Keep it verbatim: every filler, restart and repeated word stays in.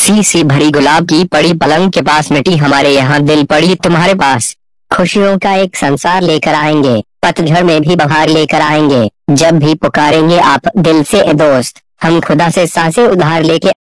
सी सी भरी गुलाब की पड़ी पलंग के पास मिटी हमारे यहाँ दिल पड़ी तुम्हारे पास। खुशियों का एक संसार लेकर आएंगे, पतझड़ में भी बहार लेकर आएंगे। जब भी पुकारेंगे आप दिल से ए दोस्त, हम खुदा से सांसें उधार लेके